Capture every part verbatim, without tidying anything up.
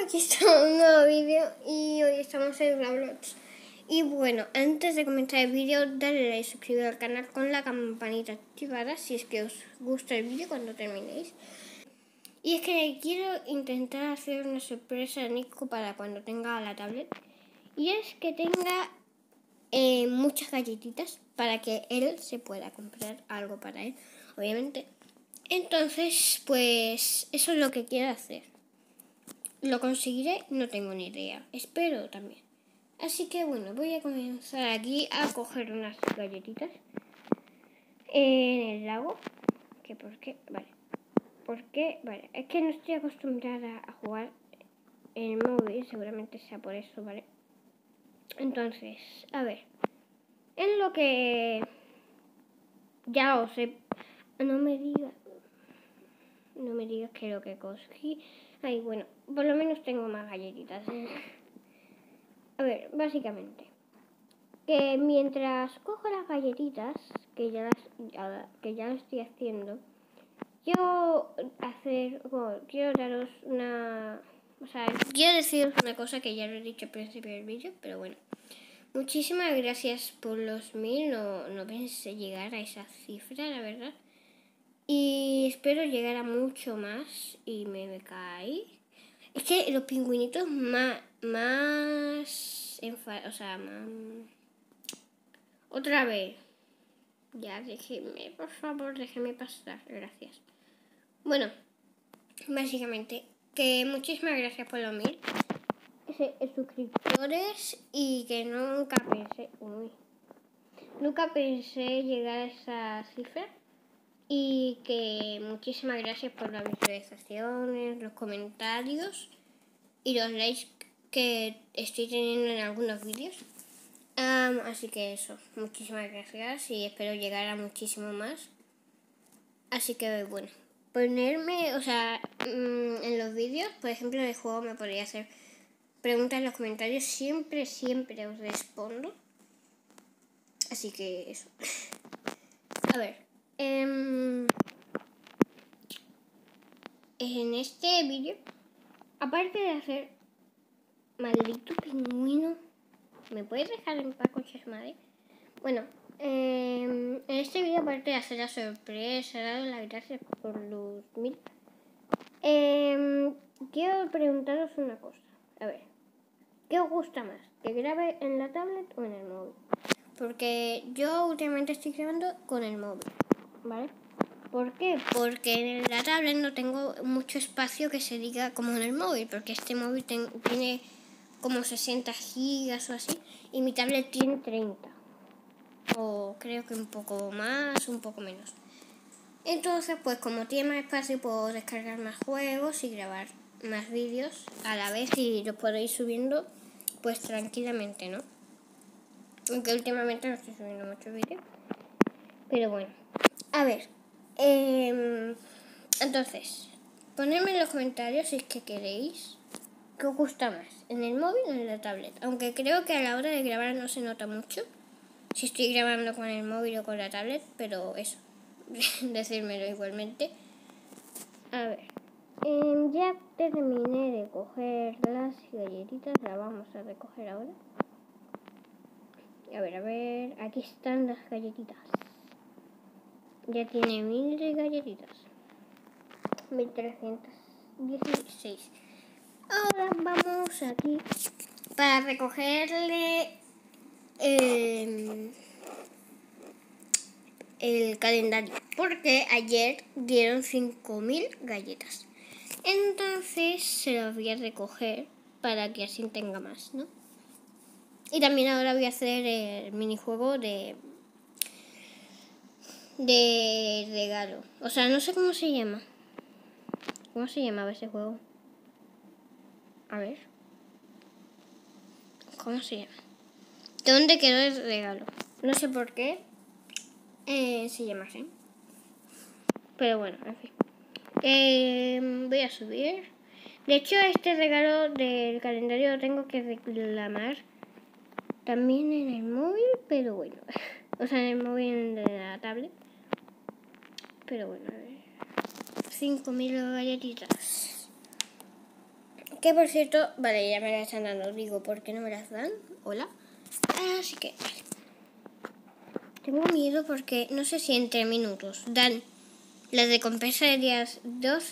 aquí está un nuevo vídeo y hoy estamos en Roblox. Y bueno, antes de comenzar el vídeo, dale like, suscribir al canal con la campanita activada si es que os gusta el vídeo cuando terminéis. Y es que quiero intentar hacer una sorpresa a Nico para cuando tenga la tablet. Y es que tenga eh, muchas galletitas para que él se pueda comprar algo para él, obviamente. Entonces, pues eso es lo que quiero hacer. ¿Lo conseguiré? No tengo ni idea. Espero también. Así que bueno, voy a comenzar aquí a coger unas galletitas en el lago. ¿Qué por qué? Vale. ¿Por qué? Vale. Es que no estoy acostumbrada a jugar en el móvil. Seguramente sea por eso, ¿vale? Entonces, a ver. En lo que ya lo sé. No me digas. No me digas que lo que cogí. Ay, bueno, por lo menos tengo más galletitas. A ver, básicamente, que mientras cojo las galletitas, que ya las, ya, que ya lo estoy haciendo, quiero hacer, bueno, quiero daros una, o sea, quiero deciros una cosa que ya lo he dicho al principio del vídeo, pero bueno. Muchísimas gracias por los mil, no, no pensé llegar a esa cifra, la verdad. Y espero llegar a mucho más y me, me caí. Es que los pingüinitos más, más, o sea, más... Otra vez. Ya, déjeme, por favor, déjeme pasar. Gracias. Bueno, básicamente, que muchísimas gracias por los mil suscriptores y que nunca pensé, uy, nunca pensé llegar a esa cifra. Y que muchísimas gracias por las visualizaciones, los comentarios y los likes que estoy teniendo en algunos vídeos. Um, así que eso, muchísimas gracias y espero llegar a muchísimo más. Así que bueno, ponerme, o sea, en los vídeos, por ejemplo, de juego me podría hacer preguntas en los comentarios. Siempre, siempre os respondo. Así que eso. A ver. Um, en este vídeo, aparte de hacer maldito pingüino, ¿me puedes dejar en paz, concha de madre? Bueno, eh, en este vídeo, aparte de hacer la sorpresa, dar las gracias por los mil, eh, quiero preguntaros una cosa. A ver, ¿qué os gusta más? ¿Que grabe en la tablet o en el móvil? Porque yo últimamente estoy grabando con el móvil, ¿vale? ¿Por qué? Porque en la tablet no tengo mucho espacio que se diga como en el móvil, porque este móvil ten, tiene como sesenta gigas o así, y mi tablet tiene treinta, o creo que un poco más, un poco menos. Entonces, pues como tiene más espacio, puedo descargar más juegos y grabar más vídeos a la vez y los puedo ir subiendo, pues tranquilamente, ¿no? Aunque últimamente no estoy subiendo muchos vídeos, pero bueno, a ver. Eh, entonces, ponedme en los comentarios si es que queréis qué os gusta más, en el móvil o en la tablet. Aunque creo que a la hora de grabar no se nota mucho si estoy grabando con el móvil o con la tablet, pero eso, decírmelo igualmente. A ver, eh, ya terminé de coger las galletitas, las vamos a recoger ahora. A ver, a ver, aquí están las galletitas. Ya tiene mil de galletitas. mil trescientos dieciséis. Ahora vamos aquí para recogerle eh, el calendario. Porque ayer dieron cinco mil galletas. Entonces se los voy a recoger para que así tenga más, ¿no? Y también ahora voy a hacer el minijuego de... de regalo. O sea, no sé cómo se llama. ¿Cómo se llamaba ese juego? A ver. ¿Cómo se llama? ¿Dónde quedó el regalo? No sé por qué eh, se llama así. Pero bueno, en fin. Eh, voy a subir. De hecho, este regalo del calendario lo tengo que reclamar también en el móvil, pero bueno. O sea, en el móvil de la tablet. Pero bueno, a ver. cinco mil galletitas. Que por cierto, vale, ya me las están dando, digo, ¿por qué no me las dan? Hola. Así que, vale. Tengo miedo porque no sé si en tres minutos dan las recompensas del día doce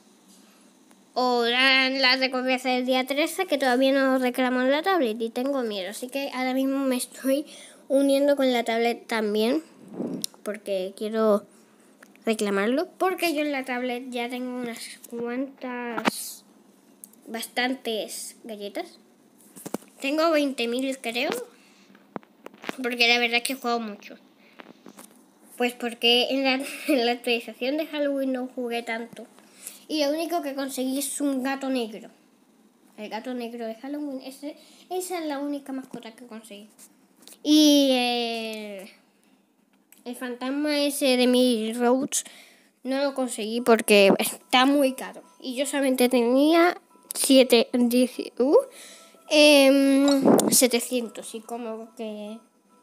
o dan las recompensas del día trece, que todavía no reclamo en la tablet y tengo miedo. Así que ahora mismo me estoy uniendo con la tablet también porque quiero reclamarlo. Porque yo en la tablet ya tengo unas cuantas, bastantes galletas. Tengo veinte mil creo, porque la verdad es que he jugado mucho. Pues porque en la, en la actualización de Halloween no jugué tanto. Y lo único que conseguí es un gato negro. El gato negro de Halloween. Ese, esa es la única mascota que conseguí. Y eh, el fantasma ese de mis Roads no lo conseguí porque está muy caro. Y yo solamente tenía siete, diez, uh, eh, setecientos. Y como que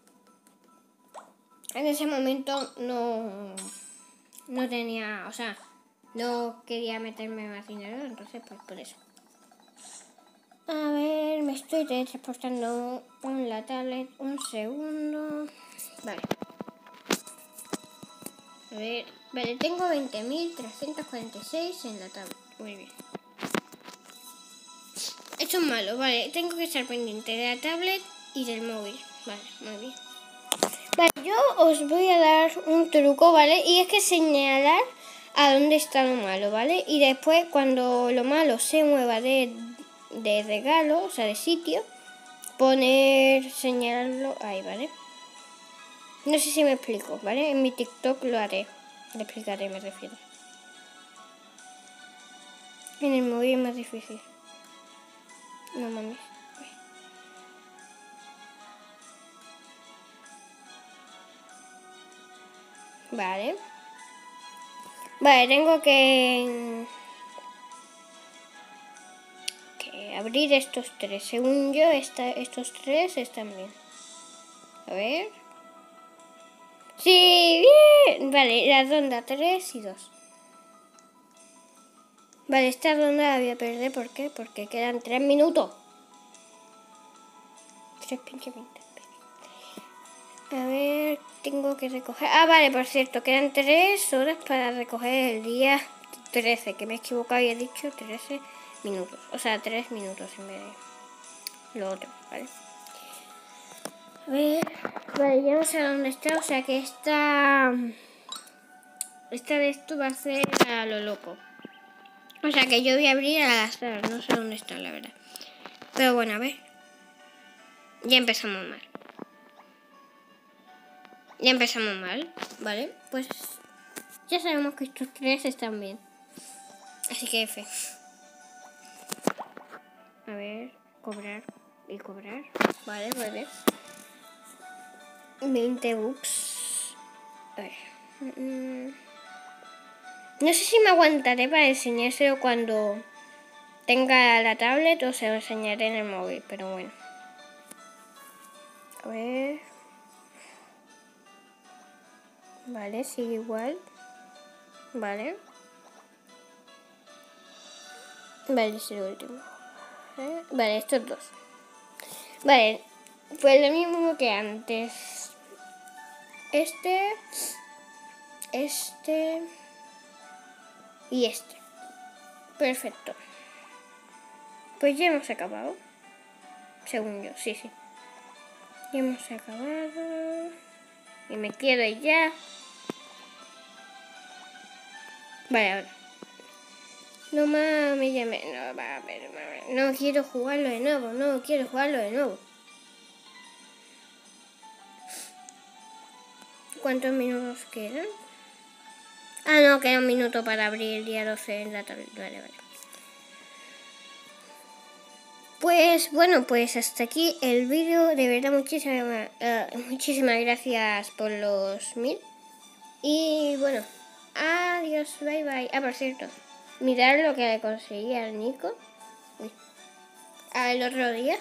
en ese momento no, no tenía, o sea, no quería meterme más dinero, entonces pues por eso. A ver, me estoy transportando con la tablet, un segundo. Vale. A ver, vale, tengo veinte mil trescientos cuarenta y seis en la tablet. Muy bien. Esto es malo, vale, tengo que estar pendiente de la tablet y del móvil. Vale, muy bien. Vale, yo os voy a dar un truco, ¿vale? Y es que señalar a dónde está lo malo, ¿vale? Y después cuando lo malo se mueva de, de regalo, o sea, de sitio, poner, señalarlo ahí, ¿vale? No sé si me explico, ¿vale? En mi TikTok lo haré, lo explicaré, me refiero. En el móvil es más difícil. No mames. Vale. Vale, tengo que, que abrir estos tres. Según yo, esta, estos tres están bien. A ver. ¡Sí! ¡Bien! Vale, la ronda tres y dos. Vale, esta ronda la voy a perder. ¿Por qué? Porque quedan tres minutos. Tres pinche minutos. A ver, tengo que recoger... Ah, vale, por cierto, quedan tres horas para recoger el día trece, que me he equivocado y he dicho trece minutos. O sea, tres minutos en vez de lo otro, ¿vale? A ver, vale, ya no sé dónde está, o sea que esta... Esta de esto va a ser a lo loco. O sea que yo voy a abrir al azar, no sé dónde está, la verdad. Pero bueno, a ver. Ya empezamos mal. Ya empezamos mal, ¿vale? Pues ya sabemos que estos tres están bien. Así que F. A ver, cobrar y cobrar. Vale, vale. veinte bucks. A ver. Mm. No sé si me aguantaré para enseñárselo cuando tenga la tablet o se lo enseñaré en el móvil, pero bueno. A ver. Vale, sigue igual. Vale. Vale, es el último. ¿Eh? Vale, estos dos. Vale, pues lo mismo que antes. Este, este y este. Perfecto. Pues ya hemos acabado. Según yo, sí, sí. Ya hemos acabado. Y me quiero ir ya. Vale, ahora. No mames, ya me... No, va a ver, no quiero jugarlo de nuevo, no quiero jugarlo de nuevo. ¿Cuántos minutos quedan? Ah, no, queda un minuto para abrir el día doce en la tablet. Vale, vale. Pues bueno, pues hasta aquí el vídeo. De verdad, muchísimas, uh, muchísimas gracias por los mil. Y bueno, adiós, bye bye. Ah, por cierto, mirad lo que le conseguí al Nico. Uy. Al otro día.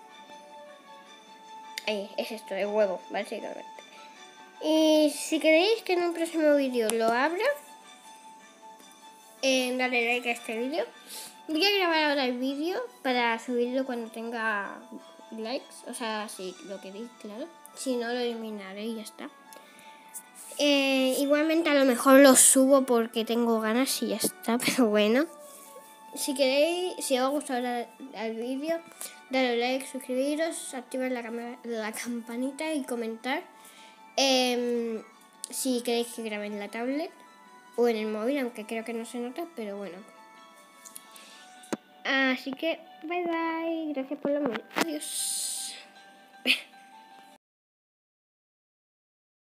Ahí, es esto, el huevo, básicamente. Y si queréis que en un próximo vídeo lo abra, eh, dale like a este vídeo. Voy a grabar ahora el vídeo para subirlo cuando tenga likes. O sea, si lo queréis, claro. Si no, lo eliminaré y ya está. Eh, igualmente a lo mejor lo subo porque tengo ganas y ya está. Pero bueno. Si queréis, si os ha gustado el, el vídeo, dale like, suscribiros, activar la, la campanita y comentar. Eh, si queréis que grabe en la tablet o en el móvil, aunque creo que no se nota, pero bueno. Así que, bye bye, gracias por la mano. Adiós.